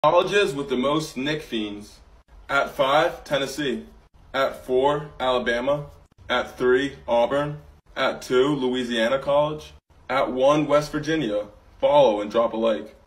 Colleges with the most Nick fiends. At 5, Tennessee. At 4, Alabama. At 3, Auburn. At 2, Louisiana College. At 1, West Virginia. Follow and drop a like.